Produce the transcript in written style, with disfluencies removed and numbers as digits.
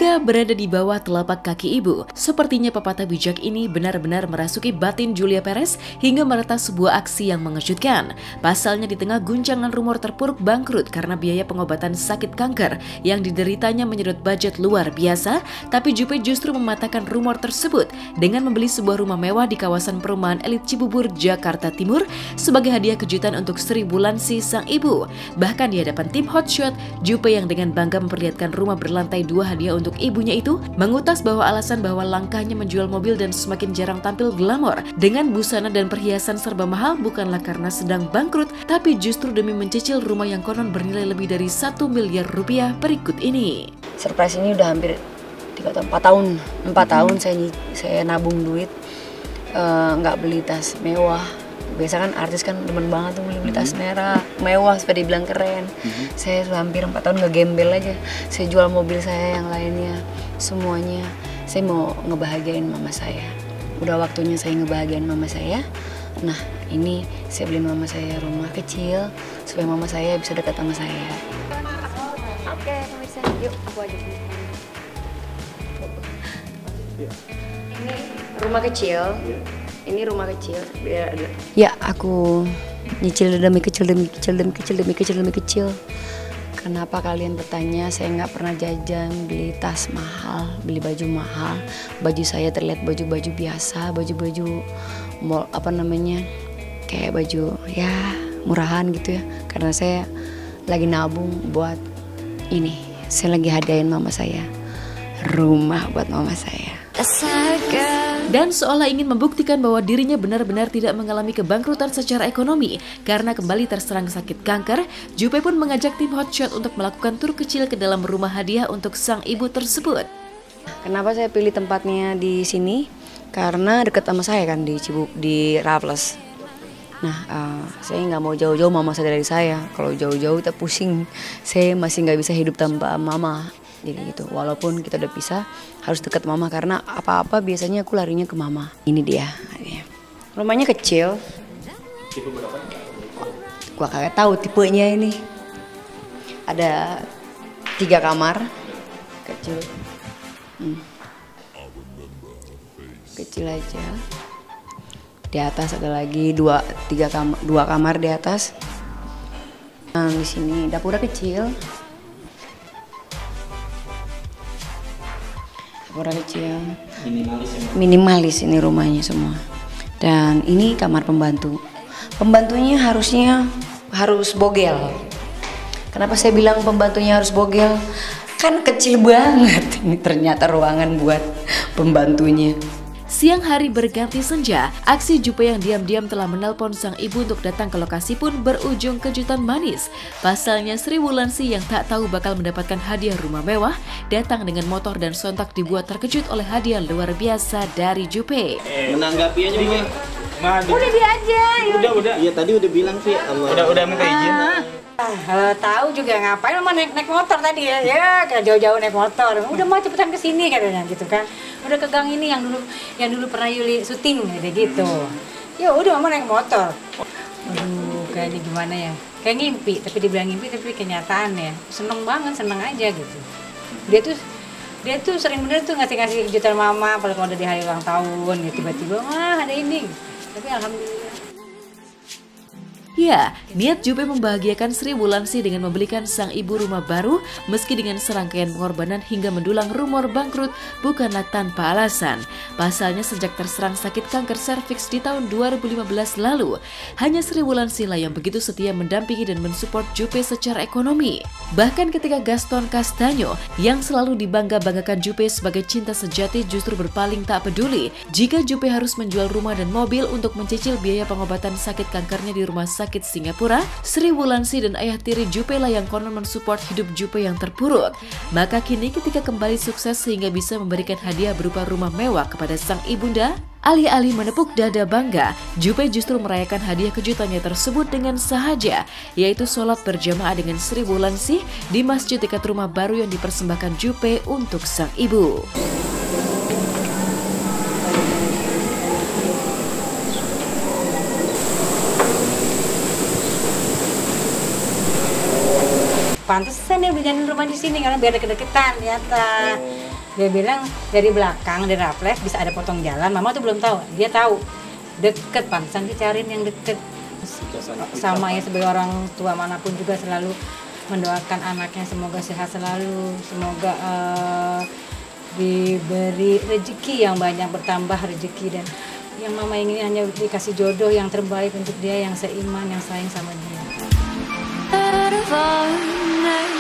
Surga berada di bawah telapak kaki ibu. Sepertinya pepatah bijak ini benar-benar merasuki batin Julia Perez hingga meretas sebuah aksi yang mengejutkan. Pasalnya di tengah guncangan rumor terpuruk bangkrut karena biaya pengobatan sakit kanker yang dideritanya menyedot budget luar biasa, tapi Jupe justru mematahkan rumor tersebut dengan membeli sebuah rumah mewah di kawasan perumahan elit Cibubur, Jakarta Timur sebagai hadiah kejutan untuk Sri Wulandsi sang ibu. Bahkan di hadapan tim Hotshot, Jupe yang dengan bangga memperlihatkan rumah berlantai 2 hadiah untuk ibunya itu mengutas bahwa alasan bahwa langkahnya menjual mobil dan semakin jarang tampil glamor dengan busana dan perhiasan serba mahal bukanlah karena sedang bangkrut, tapi justru demi mencicil rumah yang konon bernilai lebih dari 1 miliar rupiah berikut ini. Surprise ini udah hampir 4 tahun saya nabung duit, nggak beli tas mewah. Biasa kan artis kan demen banget tuh beli tas mewah supaya dibilang keren. Saya sudah hampir 4 tahun ngegembel aja. Saya jual mobil saya yang lainnya, semuanya. Saya mau ngebahagiain mama saya. Udah waktunya saya ngebahagiain mama saya. Nah, ini saya beli mama saya rumah kecil supaya mama saya bisa dekat sama saya. Oke, pemirsa, yuk aku ajak dulu. Ini rumah kecil. Ini rumah kecil. Ya, aku nyicil demi kecil. Kenapa kalian bertanya? Saya nggak pernah jajan, beli tas mahal, beli baju mahal. Baju saya terlihat baju-baju biasa, baju-baju mall kayak baju ya murahan gitu ya. Karena saya lagi nabung buat ini. Saya lagi hadiahin mama saya rumah buat mama saya. Dan seolah ingin membuktikan bahwa dirinya benar-benar tidak mengalami kebangkrutan secara ekonomi karena kembali terserang sakit kanker, Jupe pun mengajak tim Hotshot untuk melakukan tur kecil ke dalam rumah hadiah untuk sang ibu tersebut. Kenapa saya pilih tempatnya di sini? Karena dekat sama saya kan di Raffles. Nah, saya nggak mau jauh-jauh mama saya dari saya. Kalau jauh-jauh kita pusing. Saya masih nggak bisa hidup tanpa mama. Jadi gitu, walaupun kita udah pisah, harus dekat mama karena apa-apa biasanya aku larinya ke mama. Ini dia. Rumahnya kecil. Tipe berapa? Gua kagak tahu tipenya ini. Ada 3 kamar, kecil. Kecil aja. Di atas ada lagi 2 kamar di atas. Nah, di sini dapurnya kecil. Minimalis ini rumahnya semua. Dan ini kamar pembantu. Pembantunya harus bogel. Kenapa saya bilang pembantunya harus bogel? Kan kecil banget. Ini ternyata ruangan buat pembantunya. Siang hari berganti senja, aksi Jupe yang diam-diam telah menelpon sang ibu untuk datang ke lokasi pun berujung kejutan manis. Pasalnya Sri Wulandsi yang tak tahu bakal mendapatkan hadiah rumah mewah, datang dengan motor dan sontak dibuat terkejut oleh hadiah luar biasa dari Jupe. Menanggapi aja nih. Udah dia aja. Udah. Iya tadi udah bilang sih. Udah minta izin. Kalau tahu juga ngapain mama naik motor tadi ya? Ya jauh-jauh naik motor. Udah mau cepetan ke sini katanya gitu kan. Udah ke gang ini yang dulu pernah Yuli syuting gitu. Ya udah mama naik motor. Aduh, kayaknya gimana ya? Kayak ngimpi, tapi dibilang ngimpi tapi kenyataan ya. Seneng banget, seneng aja gitu. Dia tuh sering bener tuh ngasih kejutan mama apalagi kalau udah di hari ulang tahun gitu, tiba-tiba wah ada ini. Tapi alhamdulillah. Ya, niat Jupe membahagiakan Sri Wulandsi dengan membelikan sang ibu rumah baru meski dengan serangkaian pengorbanan hingga mendulang rumor bangkrut bukanlah tanpa alasan. Pasalnya sejak terserang sakit kanker serviks di tahun 2015 lalu, hanya Sri Wulandsi lah yang begitu setia mendampingi dan mensupport Jupe secara ekonomi. Bahkan ketika Gaston Castanyo yang selalu dibangga-banggakan Jupe sebagai cinta sejati justru berpaling tak peduli jika Jupe harus menjual rumah dan mobil untuk mencicil biaya pengobatan sakit kankernya di rumah sakit Singapura, Sri Wulandsi dan ayah tiri Jupe lah yang konon mensupport hidup Jupe yang terpuruk. Maka kini ketika kembali sukses sehingga bisa memberikan hadiah berupa rumah mewah kepada sang ibunda, alih-alih menepuk dada bangga, Jupe justru merayakan hadiah kejutannya tersebut dengan sahaja, yaitu sholat berjamaah dengan Sri Wulandsi di masjid dekat rumah baru yang dipersembahkan Jupe untuk sang ibu. Pantesan dia berjalan rumah di sini karena biar deket-deketan ternyata. Dia bilang dari belakang, dari refleks bisa ada potong jalan. Mama tuh belum tahu, dia tahu deket, pantesan dicariin yang deket. Sama ya sebagai orang tua manapun juga selalu mendoakan anaknya semoga sehat selalu, semoga diberi rezeki yang banyak, bertambah rezeki, dan yang mama ingin hanya dikasih jodoh yang terbaik untuk dia, yang seiman, yang sayang sama dia.